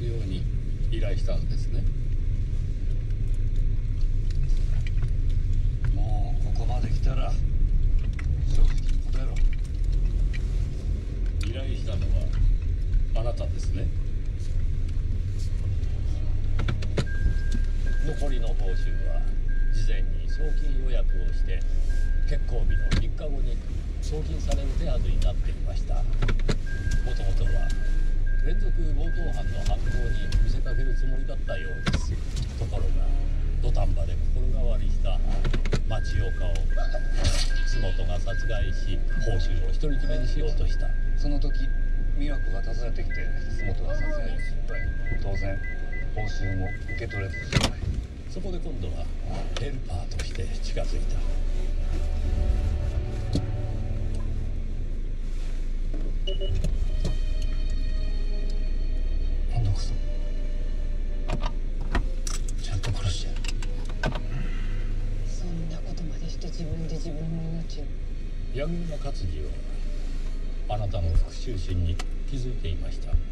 すように依頼したのですね。 もうここまで来たら正直に答えろ。 依頼したのはあなたですね。残りの報酬は事前に送金予約をして決行日の3日後に送金される手はずになっていました。もともとは連続強盗犯の犯行に見せかけるつもりだったようです。ところが土壇場で心変わりした町岡を洲本が殺害し報酬を独り占めにしようとした。 その時美和子が訪ねてきて洲本が殺害に失敗。当然報酬も受け取れず失敗。 そこで今度はヘルパーとして近づいた。 今度こそちゃんと殺してやる。 そんなことまでして自分で自分の命を。 柳沼勝治はあなたの復讐心に気づいていました。